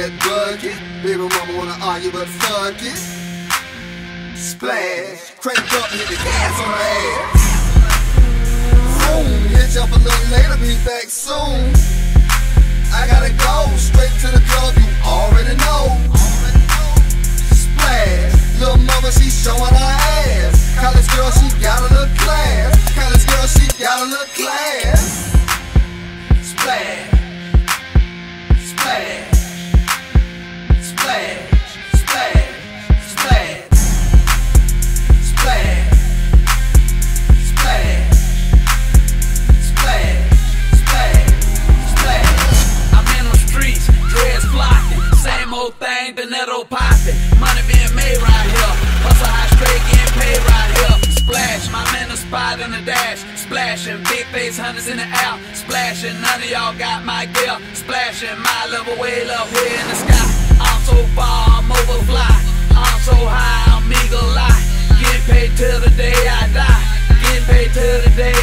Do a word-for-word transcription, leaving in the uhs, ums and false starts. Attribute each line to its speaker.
Speaker 1: that bucket. Baby mama wanna argue, but fuck it. Splash, crank up, hit the gas on her ass. Boom, hit you up a little later, be back soon. I gotta go straight to the club, you already know. Splash, little mama, she showing her ass. College girl, she got a little class. College girl, she got a little class. Splash, splash, splash, splash, splash, splash, splash, splash, splash, splash.
Speaker 2: I'm in the streets, dreads flocking, same old thing, Donetto popping. Money being made right here, hustle high straight, getting paid right here. Splash, my man a spot in the dash, splashing, big face hunters in the air, splashing, none of y'all got my gear, splashing, my level way up here in the sky. I'm so far, I'm overfly, I'm so high, I'm eagle eye, getting paid till the day I die, getting paid till the day